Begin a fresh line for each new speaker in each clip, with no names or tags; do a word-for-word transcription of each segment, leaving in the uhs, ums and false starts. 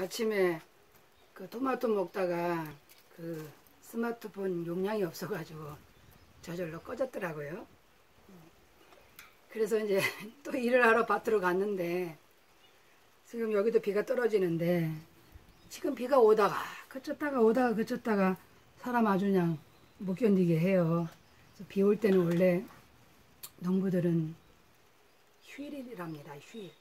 아침에 그 토마토 먹다가 그 스마트폰 용량이 없어가지고 저절로 꺼졌더라고요. 그래서 이제 또 일을 하러 밭으로 갔는데 지금 여기도 비가 떨어지는데 지금 비가 오다가 그쳤다가 오다가 그쳤다가 사람 아주 그냥 못 견디게 해요. 비 올 때는 원래 농부들은 휴일이랍니다. 휴일.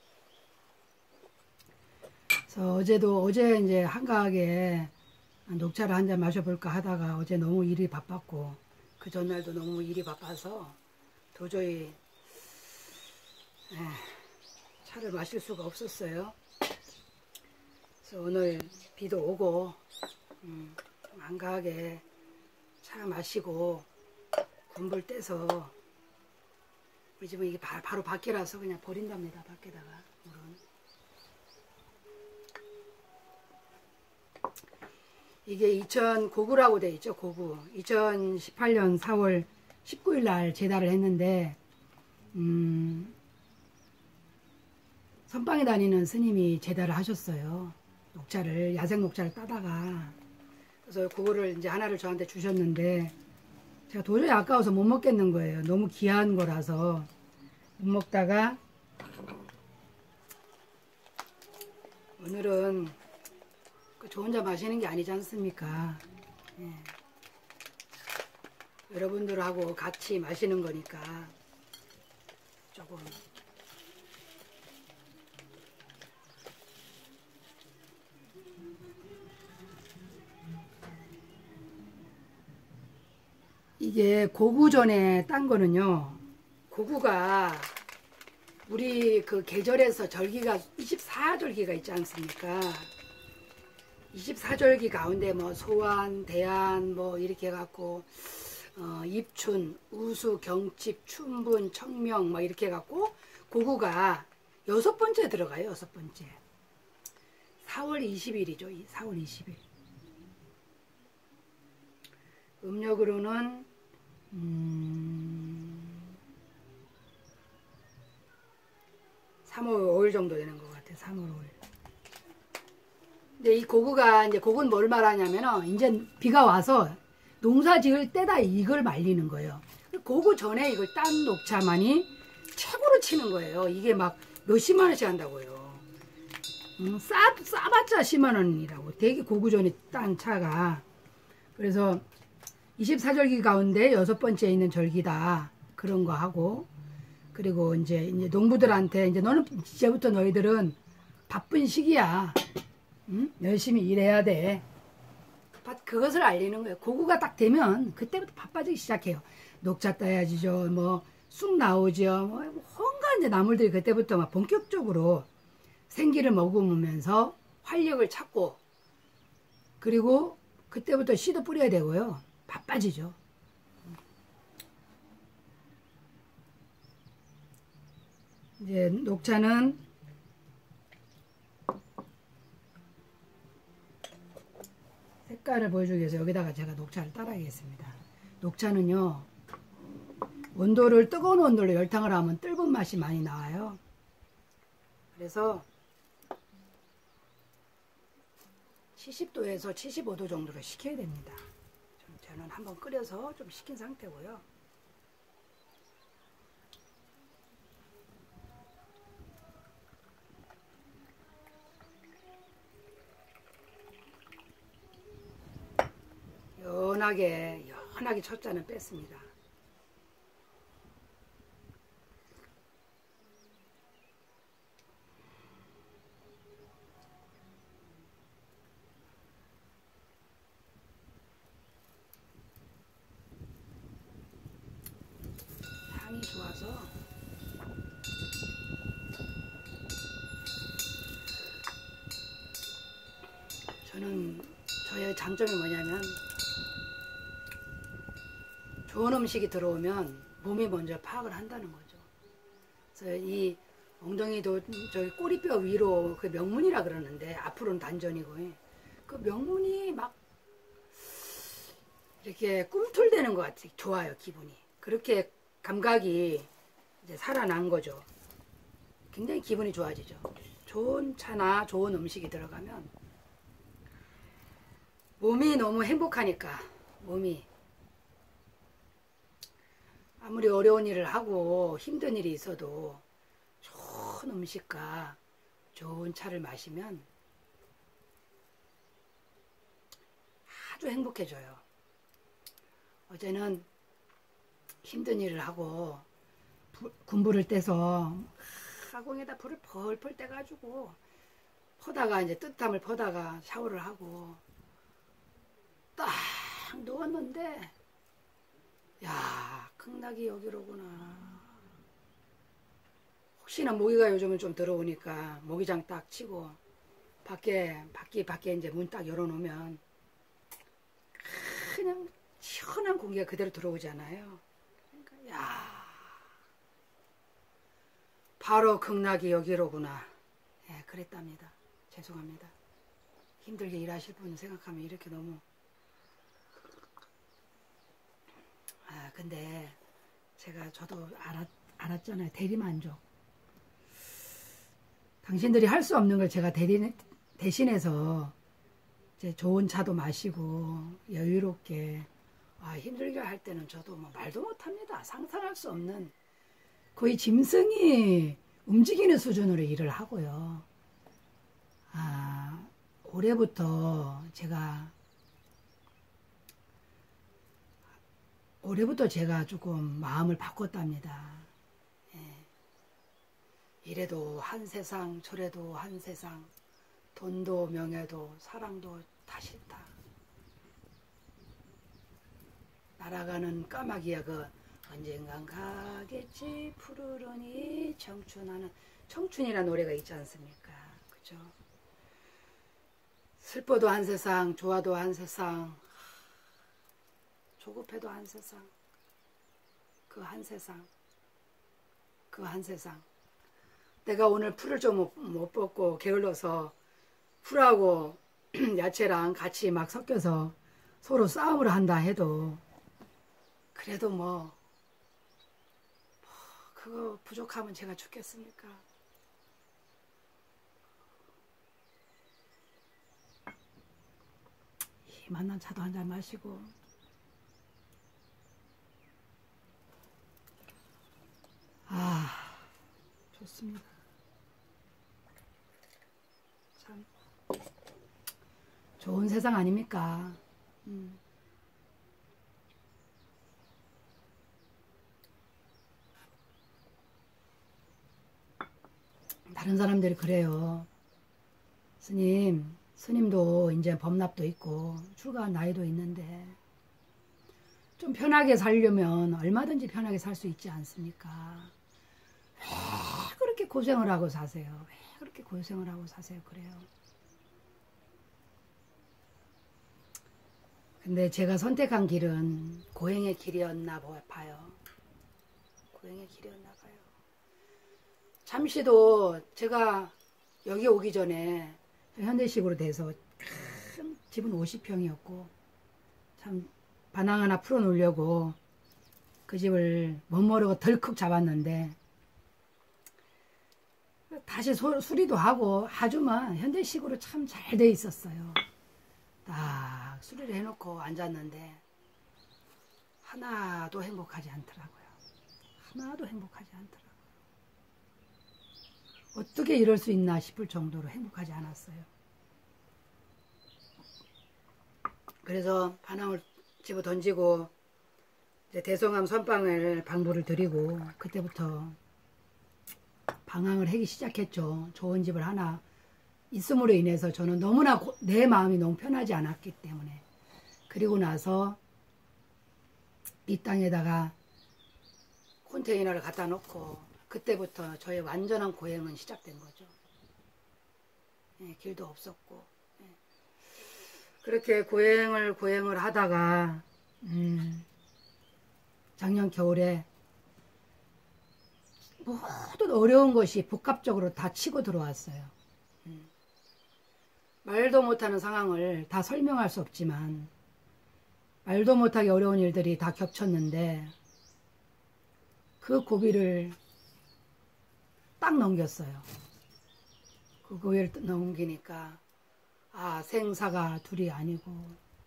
그래서 어제도 어제 이제 한가하게 녹차를 한 잔 마셔볼까 하다가 어제 너무 일이 바빴고 그 전날도 너무 일이 바빠서 도저히 에, 차를 마실 수가 없었어요. 그래서 오늘 비도 오고 음, 한가하게 차 마시고 군불 떼서 우리 집은 이게 바, 바로 밖이라서 그냥 버린답니다. 밖에다가 물은. 이게 이천 고구라고 돼 있죠. 고구. 이천십팔 년 사월 십구일 날 제달을 했는데 음, 선방에 다니는 스님이 제달을 하셨어요. 녹차를 야생 녹차를 따다가 그래서 그거를 이제 하나를 저한테 주셨는데 제가 도저히 아까워서 못 먹겠는 거예요. 너무 귀한 거라서 못 먹다가 오늘은 저 혼자 마시는 게 아니지 않습니까? 예. 여러분들하고 같이 마시는 거니까 조금 이게 고구 전에 딴 거는요. 고구가 우리 그 계절에서 절기가 이십사 절기가 있지 않습니까? 이십사 절기 가운데 뭐 소환, 대안 뭐 이렇게 해갖고 어, 입춘, 우수, 경칩, 춘분, 청명 뭐 이렇게 해갖고 고구가 여섯 번째 들어가요. 여섯 번째. 사월 이십일이죠. 사월 이십일. 음력으로는 음, 삼월 오일 정도 되는 것 같아요. 삼월 오일. 근데 이 고구가 이제 고구는 뭘 말하냐면은 이제 비가 와서 농사 지을 때다 이걸 말리는 거예요. 고구 전에 이걸 딴 녹차만이 최고로 치는 거예요. 이게 막 몇십만 원씩 한다고요. 음, 싸, 싸봤자 십만 원이라고. 되게 고구 전에 딴 차가. 그래서 이십사 절기 가운데 여섯 번째에 있는 절기다. 그런 거 하고. 그리고 이제, 이제 농부들한테 이제 너는 이제부터 너희들은 바쁜 시기야. 응? 열심히 일해야 돼. 그것을 알리는 거예요. 고구가 딱 되면 그때부터 바빠지기 시작해요. 녹차 따야지죠. 뭐 쑥 나오죠. 뭐 헌가 이제 나물들이 그때부터 막 본격적으로 생기를 머금으면서 활력을 찾고 그리고 그때부터 씨도 뿌려야 되고요. 바빠지죠. 이제 녹차는 색깔을 보여주기 위해서 여기다가 제가 녹차를 따라야겠습니다. 녹차는요. 온도를 뜨거운 온도로 열탕을 하면 뜰분 맛이 많이 나와요. 그래서 칠십 도에서 칠십오 도 정도로 식혀야 됩니다. 저는 한번 끓여서 좀 식힌 상태고요. 연하게 연하게 첫 잔은 뺐습니다. 향이 좋아서 저는 저의 장점이 뭐냐면 좋은 음식이 들어오면 몸이 먼저 파악을 한다는 거죠. 그래서 이 엉덩이도 저기 꼬리뼈 위로 그 명문이라 그러는데 앞으로는 단전이고 그 명문이 막 이렇게 꿈틀대는 것 같아요. 좋아요, 기분이. 그렇게 감각이 이제 살아난 거죠. 굉장히 기분이 좋아지죠. 좋은 차나 좋은 음식이 들어가면 몸이 너무 행복하니까 몸이 아무리 어려운 일을 하고 힘든 일이 있어도 좋은 음식과 좋은 차를 마시면 아주 행복해져요. 어제는 힘든 일을 하고 부, 군불을 떼서 화공에다 불을 펄펄 떼가지고 퍼다가 이제 뜨뜻함을 퍼다가 샤워를 하고 딱 누웠는데 야, 극락이 여기로구나. 혹시나 모기가 요즘은 좀 들어오니까 모기장 딱 치고 밖에 밖에 밖에 이제 문 딱 열어놓으면 그냥 시원한 공기가 그대로 들어오잖아요. 그러니까 야, 바로 극락이 여기로구나. 예, 그랬답니다. 죄송합니다. 힘들게 일하실 분 생각하면 이렇게 너무 아 근데 제가 저도 알았, 알았잖아요. 대리만족. 당신들이 할 수 없는 걸 제가 대리, 대신해서 이제 좋은 차도 마시고 여유롭게 아, 힘들게 할 때는 저도 뭐 말도 못합니다. 상상할 수 없는 거의 짐승이 움직이는 수준으로 일을 하고요. 아, 올해부터 제가 올해부터 제가 조금 마음을 바꿨답니다. 예. 이래도 한 세상, 저래도 한 세상, 돈도 명예도 사랑도 다 싫다. 날아가는 까마귀야 그 언젠간 가겠지 푸르르니 청춘하는 청춘이라는 노래가 있지 않습니까? 그죠? 슬퍼도 한 세상, 좋아도 한 세상, 조급해도 한 세상, 그 한 세상, 그 한 세상. 내가 오늘 풀을 좀 못 뽑고 게을러서 풀하고 야채랑 같이 막 섞여서 서로 싸움을 한다 해도 그래도 뭐, 뭐 그거 부족하면 제가 죽겠습니까? 이 만난 차도 한잔 마시고 아 좋습니다. 참 좋은 세상 아닙니까? 음. 다른 사람들이 그래요. 스님, 스님도 이제 범납도 있고 출가한 나이도 있는데 좀 편하게 살려면 얼마든지 편하게 살 수 있지 않습니까? 왜 그렇게 고생을 하고 사세요? 왜 그렇게 고생을 하고 사세요? 그래요. 근데 제가 선택한 길은 고행의 길이었나 봐요. 고행의 길이었나 봐요. 잠시도 제가 여기 오기 전에 현대식으로 돼서 큰 집은 오십 평이었고 참 반항 하나 풀어놓으려고 그 집을 멋모르고 덜컥 잡았는데 다시 소, 수리도 하고 아주만 현대식으로 참 잘 돼 있었어요. 딱 수리를 해놓고 앉았는데 하나도 행복하지 않더라고요. 하나도 행복하지 않더라고요. 어떻게 이럴 수 있나 싶을 정도로 행복하지 않았어요. 그래서 반항을 집어 던지고 이제 대성함 선방을 방부를 드리고 그때부터 방황을 하기 시작했죠. 좋은 집을 하나 있음으로 인해서 저는 너무나 고, 내 마음이 너무 편하지 않았기 때문에 그리고 나서 이 땅에다가 컨테이너를 갖다 놓고 그때부터 저의 완전한 고행은 시작된 거죠. 예, 길도 없었고 예. 그렇게 고행을 고행을 하다가 음, 작년 겨울에 모든 어려운 것이 복합적으로 다 치고 들어왔어요. 음. 말도 못하는 상황을 다 설명할 수 없지만 말도 못하게 어려운 일들이 다 겹쳤는데 그 고비를 딱 넘겼어요. 그 고비를 넘기니까 아 생사가 둘이 아니고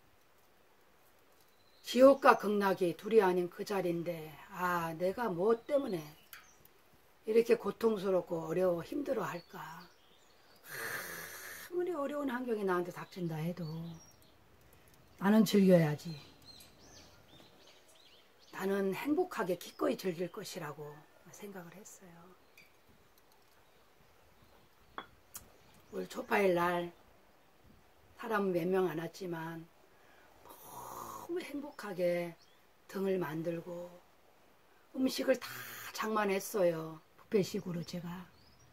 지옥과 극락이 둘이 아닌 그 자리인데 아 내가 뭐 때문에 이렇게 고통스럽고 어려워 힘들어 할까. 아무리 어려운 환경이 나한테 닥친다 해도 나는 즐겨야지. 나는 행복하게 기꺼이 즐길 것이라고 생각을 했어요. 올 초파일 날 사람은 몇 명 안 왔지만 너무 행복하게 등을 만들고 음식을 다 장만했어요. 뷔페식으로 제가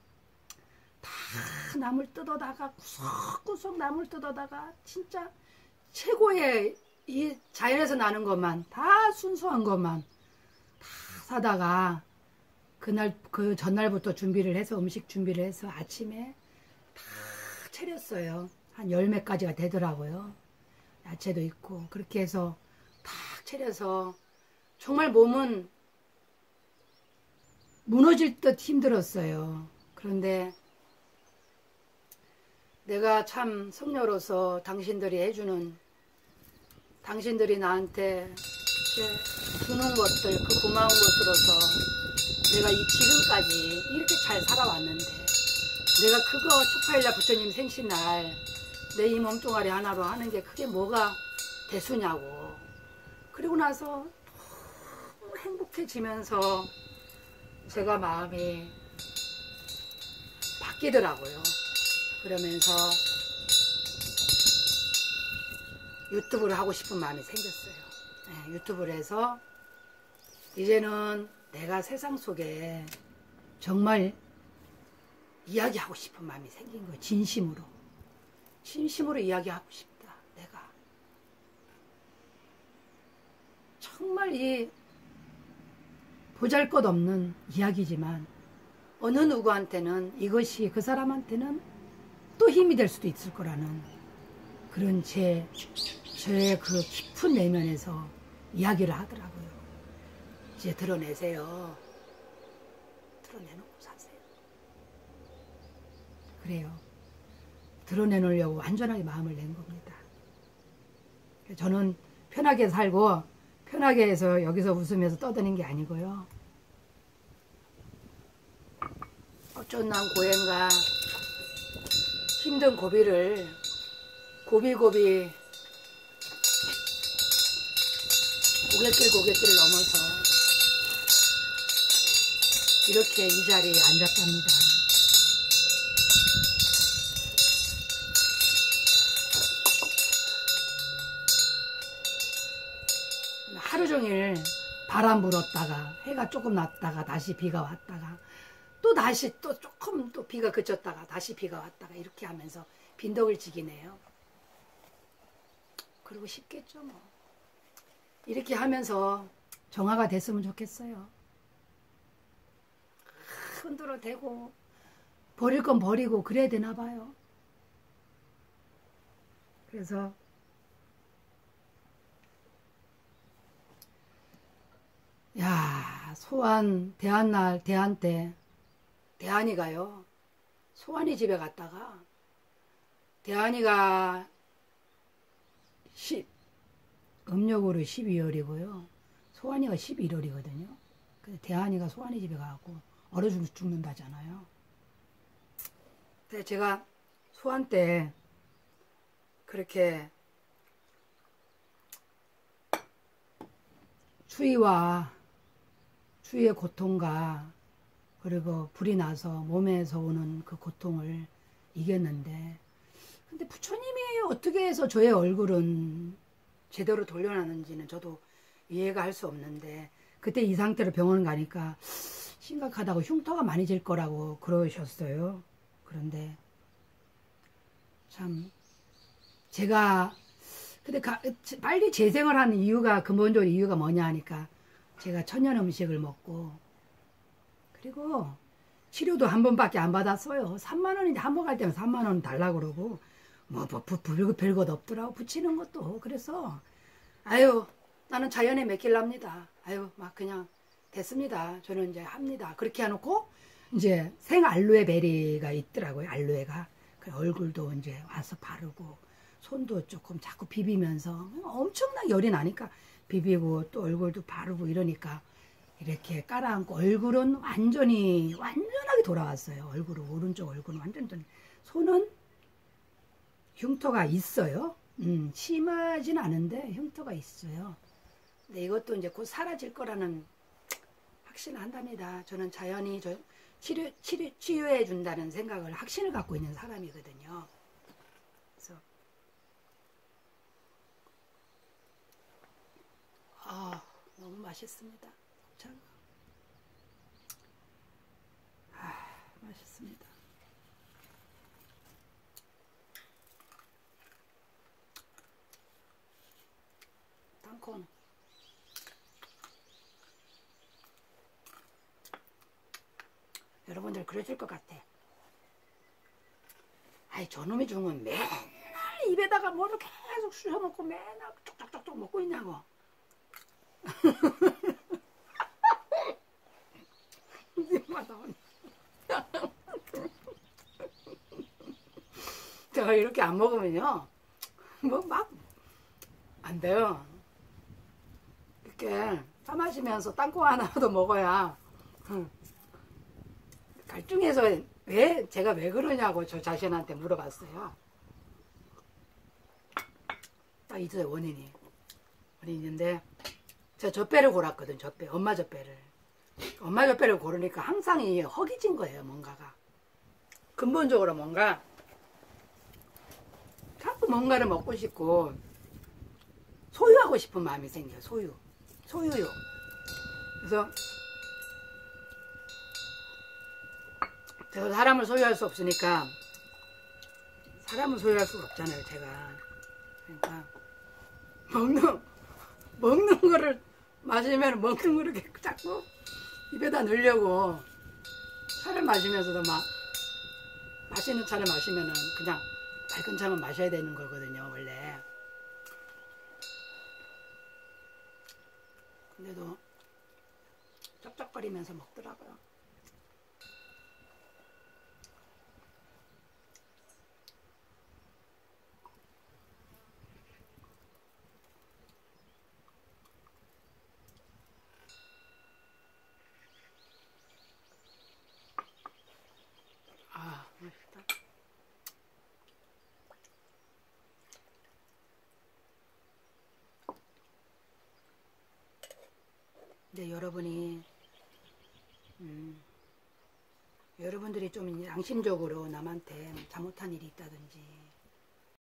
다 나물 뜯어다가 구석구석 나물 뜯어다가 진짜 최고의 이 자연에서 나는 것만 다 순수한 것만 다 사다가 그날 그 전날부터 준비를 해서 음식 준비를 해서 아침에 다 차렸어요. 한 열 몇 가지가 되더라고요. 야채도 있고 그렇게 해서 다 차려서 정말 몸은 무너질 듯 힘들었어요. 그런데 내가 참 성녀로서 당신들이 해주는 당신들이 나한테 주는 것들 그 고마운 것으로서 내가 이 지금까지 이렇게 잘 살아왔는데 내가 그거 초파일날 부처님 생신날 내 이 몸뚱아리 하나로 하는 게 그게 뭐가 대수냐고. 그리고 나서 너무 행복해지면서 제가 마음이 바뀌더라고요. 그러면서 유튜브를 하고 싶은 마음이 생겼어요. 네, 유튜브를 해서 이제는 내가 세상 속에 정말 이야기하고 싶은 마음이 생긴 거예요. 진심으로. 진심으로 이야기하고 싶다. 내가. 정말 이 보잘것없는 이야기지만 어느 누구한테는 이것이 그 사람한테는 또 힘이 될 수도 있을 거라는 그런 제, 저의 그 깊은 내면에서 이야기를 하더라고요. 이제 드러내세요. 드러내놓고 사세요. 그래요. 드러내놓으려고 완전하게 마음을 낸 겁니다. 저는 편하게 살고 편하게 해서 여기서 웃으면서 떠드는 게 아니고요. 어쩐난 고행과 힘든 고비를 고비고비 고갯길 고갯길을 넘어서 이렇게 이 자리에 앉았답니다. 하루 종일 바람 불었다가 해가 조금 났다가 다시 비가 왔다가 또 다시 또 조금 또 비가 그쳤다가 다시 비가 왔다가 이렇게 하면서 빈덕을 지기네요. 그리고 쉽겠죠 뭐. 이렇게 하면서 정화가 됐으면 좋겠어요. 흔들어 대고 버릴 건 버리고 그래야 되나 봐요. 그래서 야 소환 대한날 대한 때 대한이가요 소환이 집에 갔다가 대한이가 십 음력으로 십이월이고요 소환이가 십일월이거든요. 근데 대한이가 소환이 집에 가고 얼어 죽는다잖아요. 근데 제가 소환 때 그렇게 추위와 추위의 고통과 그리고 불이 나서 몸에서 오는 그 고통을 이겼는데 근데 부처님이 어떻게 해서 저의 얼굴은 제대로 돌려놨는지는 저도 이해가 할 수 없는데 그때 이 상태로 병원 가니까 심각하다고 흉터가 많이 질 거라고 그러셨어요. 그런데 참 제가 근데 가, 빨리 재생을 하는 이유가 근본적으로 이유가 뭐냐 하니까 제가 천연 음식을 먹고 그리고 치료도 한 번밖에 안 받았어요. 삼만 원인데 한 번 갈 때는 삼만 원 달라고 그러고 뭐 별것 없더라고 붙이는 것도. 그래서 아유 나는 자연에 맡길랍니다. 아유 막 그냥 됐습니다. 저는 이제 합니다. 그렇게 해놓고 이제 생 알로에 베리가 있더라고요. 알로에가 그 얼굴도 이제 와서 바르고 손도 조금 자꾸 비비면서 엄청나게 열이 나니까 비비고 또 얼굴도 바르고 이러니까 이렇게 깔아앉고 얼굴은 완전히 완전하게 돌아왔어요. 얼굴은 오른쪽 얼굴은 완전 히 손은 흉터가 있어요. 음, 심하진 않은데 흉터가 있어요. 근데 이것도 이제 곧 사라질 거라는 확신을 한답니다. 저는 자연이 저 치료, 치료, 치유해 준다는 생각을 확신을 갖고 있는 사람이거든요. 그래서 아, 너무 맛있습니다. 참. 아, 맛있습니다. 땅콩. 여러분들 그러실 것 같아. 아이, 저놈이 중은 맨날 입에다가 뭐를 계속 쑤셔놓고 맨날 쪽쪽쪽쪽 먹고 있냐고. 제가 이렇게 안 먹으면요, 뭐 막 안 돼요. 이렇게 차 마시면서 땅콩 하나도 먹어야 갈증해서 왜 제가 왜 그러냐고 저 자신한테 물어봤어요. 딱 있어요, 원인이. 원인인데 제가 젖배를 골았거든. 젖배, 엄마 젖배를. 엄마 젖배를 고르니까 항상 이 허기진 거예요, 뭔가가. 근본적으로 뭔가 자꾸 뭔가를 먹고 싶고 소유하고 싶은 마음이 생겨요. 소유, 소유요. 그래서 제가 사람을 소유할 수 없으니까 사람을 소유할 수가 없잖아요, 제가. 그러니까 먹는 먹는 거를 마시면 먹는 거 이렇게 자꾸 입에다 넣으려고 차를 마시면서도 막 맛있는 차를 마시면은 그냥 밝은 차만 마셔야 되는 거거든요, 원래. 근데도 쩍쩍거리면서 먹더라고요. 아, 맛있다. 근데 여러분이 음, 여러분들이 좀 양심적으로 남한테 잘못한 일이 있다